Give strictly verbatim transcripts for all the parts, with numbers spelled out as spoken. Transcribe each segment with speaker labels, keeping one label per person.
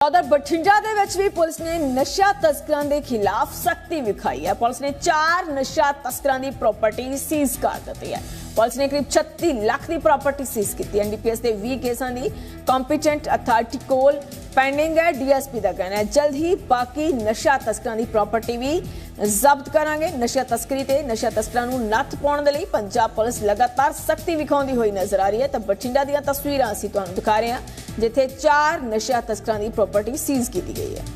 Speaker 1: उधर बठिंडा दे विच भी पुलिस ने नशा तस्करां दे खिलाफ सख्ती विखाई है। पुलिस ने चार नशा तस्करां दी प्रॉपर्टी सीज कर दी है। पुलिस ने करीब छत्ती लाख की प्रॉपर्टी सीज की। एनडीपीएस के बीस केसां दी कॉम्पीटेंट अथॉरिटी कोल पेंडिंग है। डीएसपी का कहना है जल्द ही बाकी नशा तस्करां दी प्रॉपर्टी भी जब्त करांगे। नशा तस्करी ते नशा तस्करां नूं नत्थ पाउण दे लई पंजाब पुलिस लगातार सख्ती विखाउंदी होई नजर आ रही है। तो बठिंडा दीआं तस्वीरां असीं तुहानूं दिखा रहे हां जिथे चार नशा तस्करां दी प्रॉपर्टी सीज की गई है।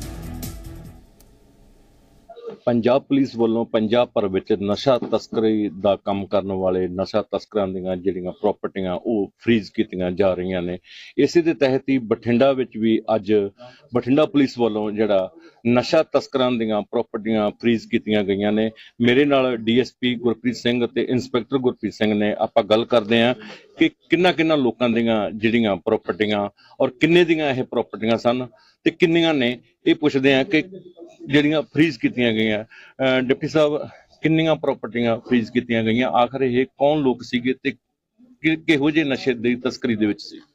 Speaker 2: पंजाब पुलिस वालों पंजाब भर विच नशा तस्करी दा काम करने वाले नशा तस्करां दीआं जिहड़ियां प्रॉपर्टियां वो फ्रीज कीतियां जा रही ने। इसी दे तहत ही बठिंडा विच भी अज बठिंडा पुलिस वालों जिहड़ा नशा तस्करां दीआं प्रॉपर्टियां फ्रीज कीतियां गईयां ने। मेरे नाल डीएसपी गुरप्रीत सिंह ते इंस्पैक्टर गुरप्रीत सिंह ने आपां गल करदे हां कि किन्ना किन्ना लोकां दीआं जिहड़ियां प्रॉपर्टियां और किन्ने दीआं इह प्रॉपर्टियां सन ते किन्नियां ने ये पुछदे हां कि जिहड़ियां फ्रीज कीतियां गईयां। डिप्टी साहब किन्नियां प्रॉपर्टियां फ्रीज कीतियां गईयां, आखिर ये कौन लोग सीगे ते किहो जिहे नशे दी तस्करी दे विच सी?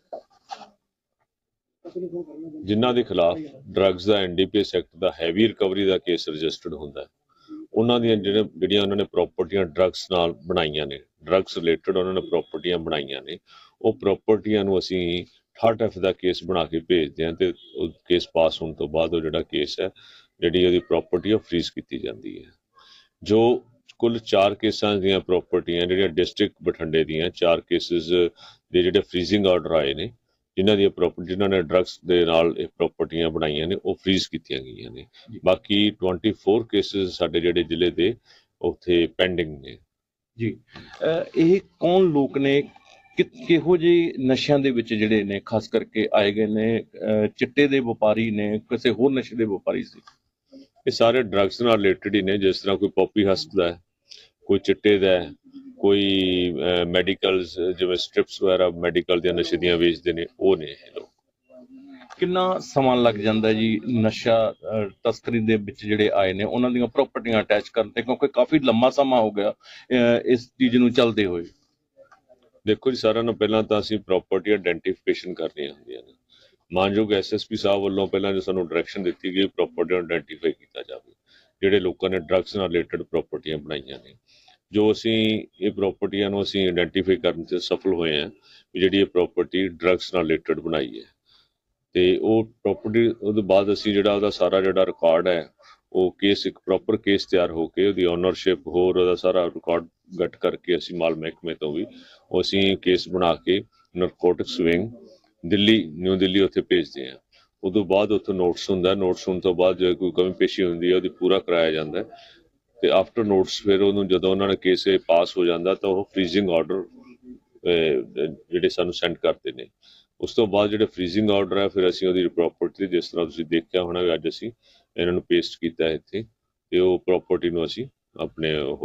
Speaker 3: जिन्हां दे खिलाफ ड्रग्स दा एनडीपीएस एक्ट दा हैवी रिकवरी दा केस रजिस्टर्ड हुंदा है उन्हां दियां जिहड़ियां उन्हां ने प्रॉपर्टियां ड्रग्स नाल बनाईयां ने, ड्रग्स रिलेटेड उन्हां ने प्रॉपर्टियां बनाईयां ने, वो प्रॉपर्टियां नूं असीं थर्ड एफ दा केस बना के भेजदे हां ते केस पास होने तो बाद वो जिहड़ा केस है जिहड़ी ਉਹਦੀ प्रॉपर्टी फ्रीज की जाती है। जो कुल चार केसां ਦੀਆਂ प्रॉपर्टियां ਜਿਹੜੀਆਂ डिस्ट्रिक्ट बठिंडे ਦੀਆਂ चार केसिस ਦੇ ਜਿਹੜੇ फ्रीजिंग आर्डर आए ने जिन्हां ਦੀਆਂ प्रॉपर्टी जिन्हां ने ड्रग्स ਦੇ ਨਾਲ ਇਹ प्रॉपर्टियां ਬਣਾਈਆਂ ਨੇ ਉਹ फ्रीज ਕੀਤੀਆਂ ਗਈਆਂ ਨੇ। ਬਾਕੀ चौबीस केसिस ਸਾਡੇ ਜਿਹੜੇ ਜ਼ਿਲ੍ਹੇ ਦੇ ਉੱਥੇ ਪੈਂਡਿੰਗ ਨੇ।
Speaker 2: ਜੀ ਇਹ ਕੌਣ ਲੋਕ ਨੇ, ਕਿਹੋ ਜਿਹੇ ਨਸ਼ਿਆਂ ਦੇ ਵਿੱਚ ਜਿਹੜੇ ਨੇ ਖਾਸ ਕਰਕੇ ਆਏ ਗਏ ਨੇ? ਚਿੱਟੇ ਦੇ ਵਪਾਰੀ ਨੇ, ਕਿਸੇ ਹੋਰ ਨਸ਼ੇ ਦੇ ਵਪਾਰੀ ਸੀ?
Speaker 3: ये सारे ड्रग्स नाल रिलेटेड ही ने। जिस तरह कोई पॉपी हस्क दा है, कोई चिट्टे दा है, कोई मैडिकल्स जिवें स्ट्रिप्स वगैरह मैडिकल दी नशे दियां वेचदे ने, वो ने ये लोग।
Speaker 2: किन्ना समा लग जांदा जी नशा तस्करी दे विच जिहड़े आए ने उन्हां दीयां प्रॉपर्टियां अटैच करते, क्योंकि काफ़ी लंबा समा हो गया इस चीज़ नूं चलदे होए?
Speaker 3: देखो जी, सारिआं नालों पहिलां तां असीं प्रॉपर्टी आइडेंटिफिकेशन करनी हुंदियां ने। मानयोग एस एस पी साहब वालों पहला जो सानू डायरैक्शन दी गई प्रॉपर्टी आइडेंटिफाई किया जाए जिहड़े लोगों ने ड्रग्स नाल रिलेटेड प्रॉपर्टियां बनाईयां ने। जो असीं ये प्रॉपर्टियां नूं असीं आइडेंटिफाई करने से सफल होए हैं भी जिहड़ी ये प्रॉपर्टी ड्रग्स नाल रिलेटेड बनाई है ते वो प्रॉपर्टी उहदे बाद असीं जिहड़ा उहदा सारा जिहड़ा रिकॉर्ड है वो केस एक प्रॉपर केस तैयार होकर उहदी ओनरशिप होर उहदा सारा रिकॉर्ड गट करके असीं माल महकमे तो भी वो असीं केस बना के narcotics wing Delhi new Delhi उत्थे भेजते हैं। उदों बाद उत्थे नोटिस हुंदा, नोटिस होने तो बाद जो कोई कमी पेशी हुंदी है उहदी पूरा कराया जाता है ते आफ्टर नोटिस फिर उहनूं जदों उन्हां ने केस पास हो जाता तो वह फ्रीजिंग आर्डर जिहड़े सानूं सेंड करते हैं। उस तो बाद जिहड़े फ्रीजिंग आर्डर है फिर असीं उहदी प्रॉपर्टी जिस तरह तुसीं देखिया होना अज असीं इन्हां नूं पेस्ट कीता है इत्थे ते ओह प्रॉपर्टी नूं असीं अपने ओह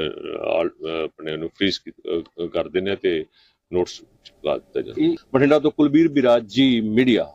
Speaker 3: अपने नूं फ्रीज कर दिंदे ते नोट्स
Speaker 2: बठिंडा तो कुलबीर बिराज जी मीडिया।